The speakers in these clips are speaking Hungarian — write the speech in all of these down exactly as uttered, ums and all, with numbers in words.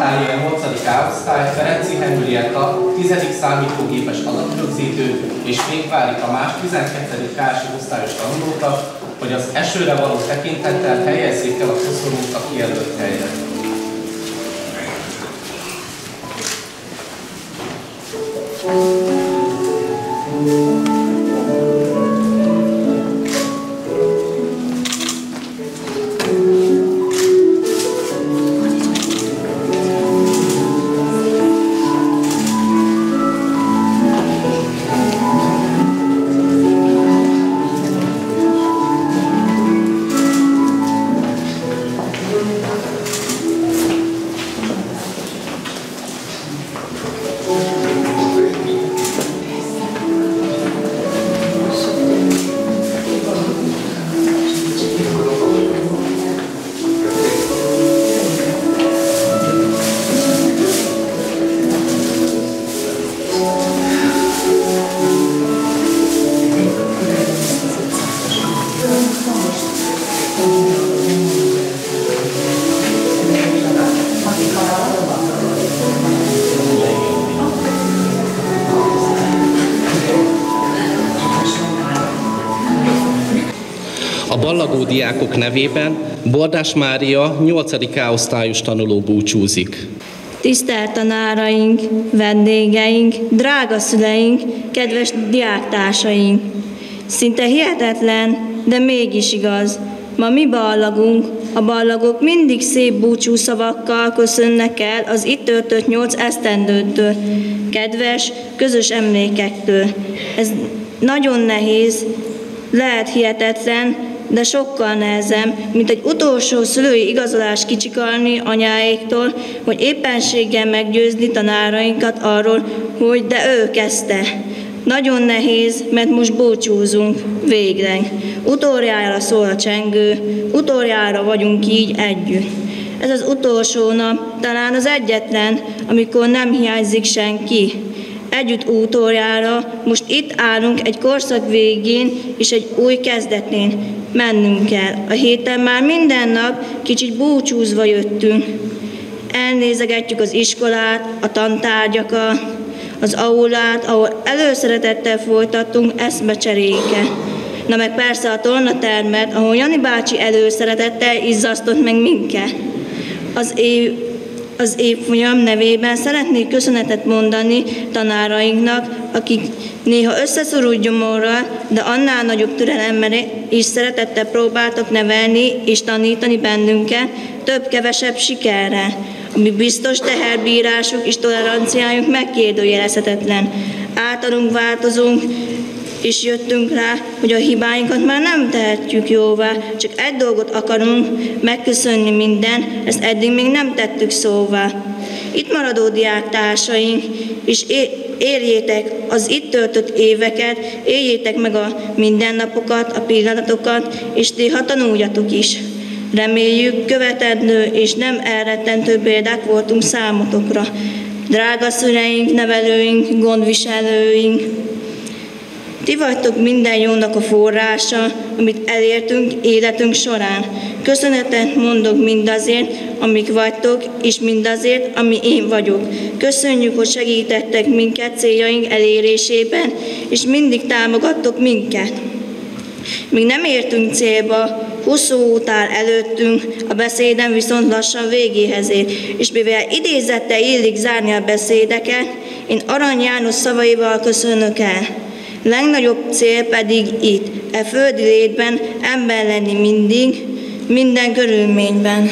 Mária nyolcadik A osztály, Ferenci Henrietta tizedik számítógépes adatrögzítő és Végvári Tamás tizenkettedik K-si osztályos tanulókat, hogy az esőre való tekintettel helyezzék el a koszorút a kijelölt helyre. A ballagó diákok nevében Bordás Mária nyolcadik A osztályos tanuló búcsúzik. Tisztelt tanáraink, vendégeink, drága szüleink, kedves diáktársaink! Szinte hihetetlen, de mégis igaz. Ma mi ballagunk, a ballagok mindig szép búcsúszavakkal köszönnek el az itt töltött nyolc esztendőtől, kedves, közös emlékektől. Ez nagyon nehéz, lehet hihetetlen, de sokkal nehezebb, mint egy utolsó szülői igazolást kicsikarni anyáiktól, hogy éppenséggel meggyőzni tanárainkat arról, hogy de ő kezdte. Nagyon nehéz, mert most búcsúzunk, végre. Utoljára szól a csengő, utoljára vagyunk így együtt. Ez az utolsó nap, talán az egyetlen, amikor nem hiányzik senki. Együtt utoljára, most itt állunk egy korszak végén és egy új kezdetén. Mennünk kell. A héten már minden nap kicsit búcsúzva jöttünk. Elnézegetjük az iskolát, a tantárgyakat, az aulát, ahol előszeretettel folytattunk eszmecseréket. Na meg persze a tornatermet, ahol Jani bácsi előszeretettel izzasztott meg minket. Az év Az évfolyam nevében szeretnék köszönetet mondani tanárainknak, akik néha összeszorult gyomorral, de annál nagyobb türelemmel és szeretettel próbáltak nevelni és tanítani bennünket több-kevesebb sikerrel. Ami biztos teherbírásuk és toleranciájuk megkérdőjelezhetetlen. Általunk változunk, és jöttünk rá, hogy a hibáinkat már nem tehetjük jóvá, csak egy dolgot akarunk, megköszönni minden, ezt eddig még nem tettük szóvá. Itt maradó diáktársaink, és éljétek az itt töltött éveket, éljétek meg a mindennapokat, a pillanatokat, és néha tanuljatok is. Reméljük, követendő és nem elrettentő példák voltunk számotokra. Drága szüleink, nevelőink, gondviselőink, ti vagytok minden jónak a forrása, amit elértünk életünk során. Köszönetet mondok mindazért, amik vagytok, és mindazért, ami én vagyok. Köszönjük, hogy segítettek minket céljaink elérésében, és mindig támogattok minket. Még nem értünk célba, hosszú út áll előttünk, a beszédem viszont lassan végéhez ér, és mivel idézettel illik zárni a beszédeket, én Arany János szavaival köszönök el. Legnagyobb cél pedig itt, e földi létben ember lenni mindig, minden körülményben.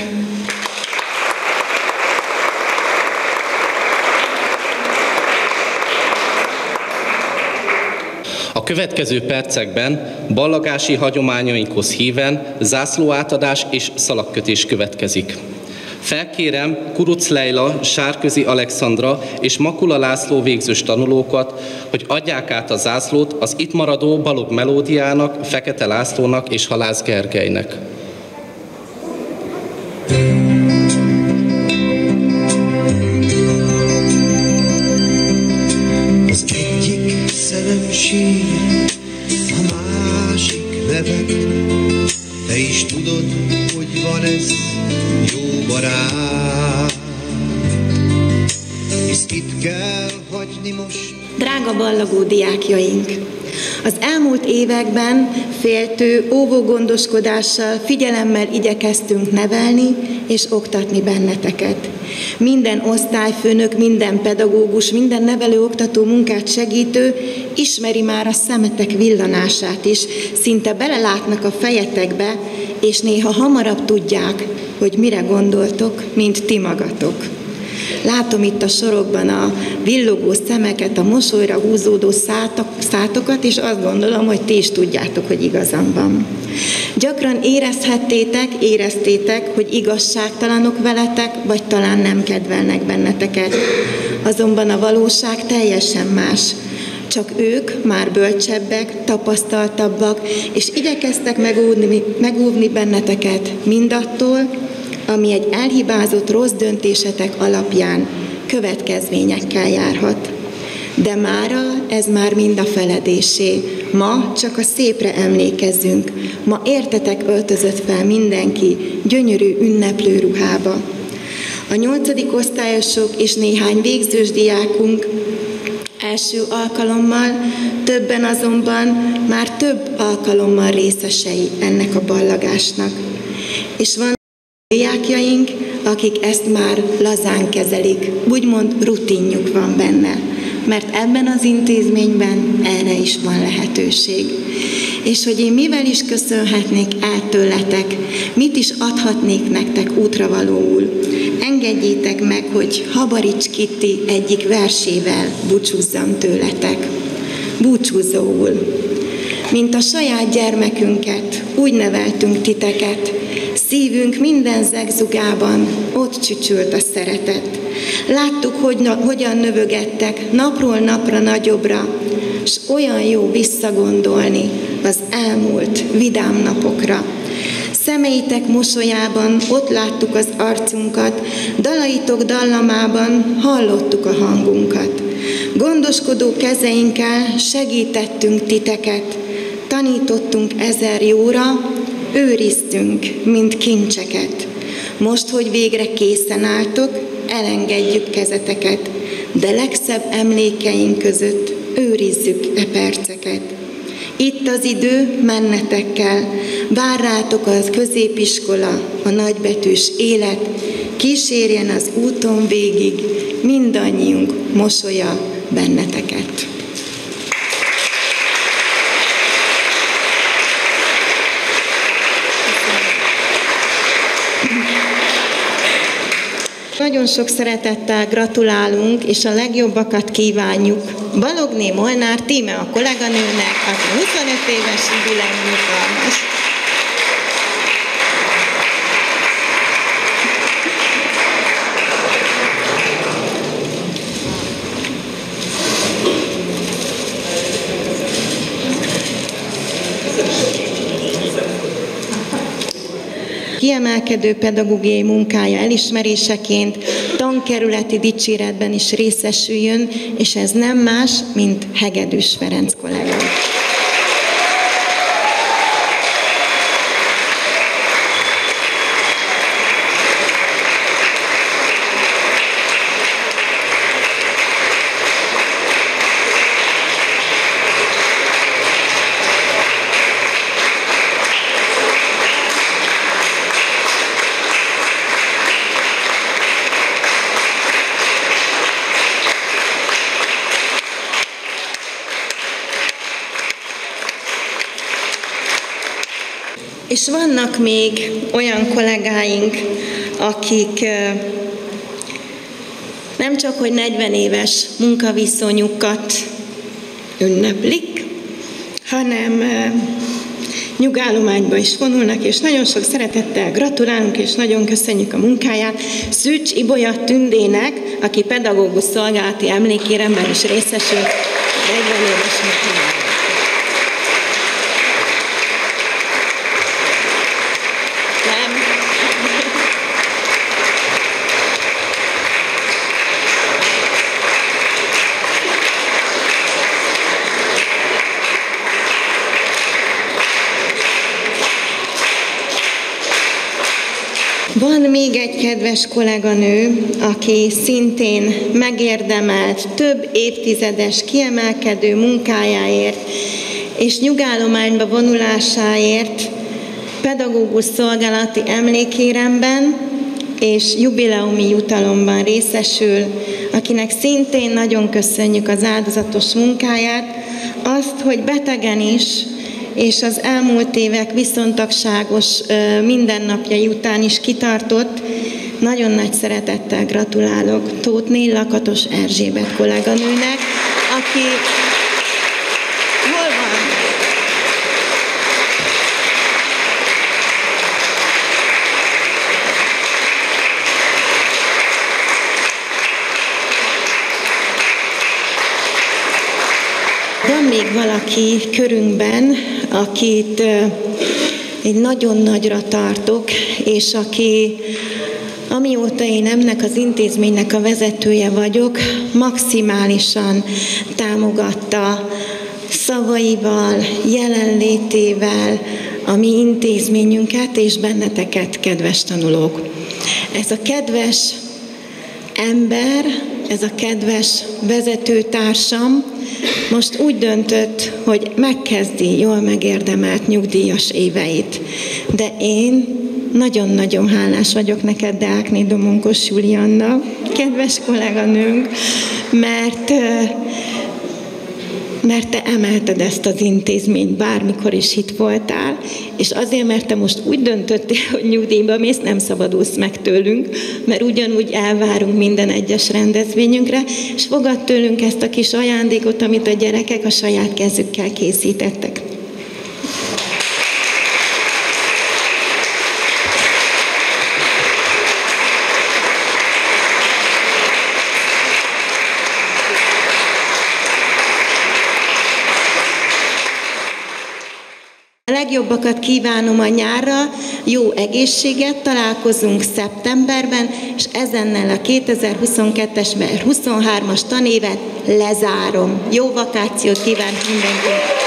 A következő percekben ballagási hagyományainkhoz híven zászlóátadás és szalagkötés következik. Felkérem Kuruc Leila, Sárközi Alexandra és Makula László végzős tanulókat, hogy adják át a zászlót az itt maradó Balogh Melódiának, Fekete Lászlónak és Halász Gergelynek. Az egyik szerencséje, a másik nevet, te is tudod, hogy van ez, jó barát. itt kell hagyni most. Drága ballagó diákjaink! Az elmúlt években féltő, óvó gondoskodással, figyelemmel igyekeztünk nevelni és oktatni benneteket. Minden osztályfőnök, minden pedagógus, minden nevelő-oktató munkát segítő ismeri már a szemetek villanását is, szinte belelátnak a fejetekbe, és néha hamarabb tudják, hogy mire gondoltok, mint ti magatok. Látom itt a sorokban a villogó szemeket, a mosolyra húzódó szátok, szátokat, és azt gondolom, hogy ti is tudjátok, hogy igazam van. Gyakran érezhettétek, éreztétek, hogy igazságtalanok veletek, vagy talán nem kedvelnek benneteket. Azonban a valóság teljesen más. Csak ők már bölcsebbek, tapasztaltabbak, és igyekeztek megóvni, megóvni benneteket mindattól, ami egy elhibázott rossz döntésetek alapján következményekkel járhat. De mára ez már mind a feledésé. Ma csak a szépre emlékezzünk. Ma értetek öltözött fel mindenki gyönyörű ünneplő ruhába. A nyolcadik osztályosok és néhány végzős diákunk első alkalommal, többen azonban már több alkalommal részesei ennek a ballagásnak. És van diákjaink, akik ezt már lazán kezelik, úgymond rutinjuk van benne, mert ebben az intézményben erre is van lehetőség. És hogy én mivel is köszönhetnék el tőletek, mit is adhatnék nektek útravalóul, engedjétek meg, hogy Habarics Kitti egyik versével búcsúzzam tőletek. Búcsúzóul. Mint a saját gyermekünket, úgy neveltünk titeket, szívünk minden zegzugában ott csücsült a szeretet. Láttuk, hogy na, hogyan növögettek napról napra nagyobbra, s olyan jó visszagondolni az elmúlt vidám napokra. Szemeitek mosolyában ott láttuk az arcunkat, dalaitok dallamában hallottuk a hangunkat. Gondoskodó kezeinkkel segítettünk titeket, tanítottunk ezer jóra, őriztünk, mint kincseket. Most, hogy végre készen álltok, elengedjük kezeteket, de legszebb emlékeink között őrizzük e perceket. Itt az idő, mennetek kell, vár rátok az középiskola, a nagybetűs élet, kísérjen az úton végig, mindannyiunk mosolya benneteket. Nagyon sok szeretettel gratulálunk, és a legjobbakat kívánjuk Balogné Molnár Tíme a kolléganőnek, aki huszonöt éves jubileum nyugalmas. Kiemelkedő pedagógiai munkája elismeréseként tankerületi dicséretben is részesüljön, és ez nem más, mint Hegedűs Ferenc kollega. És vannak még olyan kollégáink, akik nem csak, hogy negyven éves munkaviszonyukat ünneplik, hanem nyugállományba is vonulnak, és nagyon sok szeretettel gratulálunk, és nagyon köszönjük a munkáját Szűcs Ibolya Tündének, aki pedagógus szolgálati emlékéremben is részesült negyven éves munkájában. Van még egy kedves kolléganő, aki szintén megérdemelt több évtizedes kiemelkedő munkájáért és nyugállományba vonulásáért pedagógus szolgálati emlékéremben és jubileumi jutalomban részesül, akinek szintén nagyon köszönjük az áldozatos munkáját, azt, hogy betegen is, és az elmúlt évek viszontagságos mindennapjai után is kitartott. Nagyon nagy szeretettel gratulálok Tóthné Lakatos Erzsébet kolléganőnek, aki... Hol van? Van még valaki körünkben, akit egy nagyon nagyra tartok, és aki, amióta én ennek az intézménynek a vezetője vagyok, maximálisan támogatta szavaival, jelenlétével a mi intézményünket és benneteket, kedves tanulók. Ez a kedves ember, ez a kedves vezetőtársam most úgy döntött, hogy megkezdi jól megérdemelt nyugdíjas éveit. De én nagyon-nagyon hálás vagyok neked, Deákné Domonkos Julianna, kedves kolléganőnk, mert, mert te emelted ezt az intézményt, bármikor is itt voltál, és azért, mert te most úgy döntöttél, hogy nyugdíjba mész, nem szabadulsz meg tőlünk, mert ugyanúgy elvárunk minden egyes rendezvényünkre, és fogad tőlünk ezt a kis ajándékot, amit a gyerekek a saját kezükkel készítettek. A legjobbakat kívánom a nyárra, jó egészséget, találkozunk szeptemberben, és ezennel a kétezer-huszonkettes huszonhármas tanévet lezárom. Jó vakációt kívánok mindenkinek!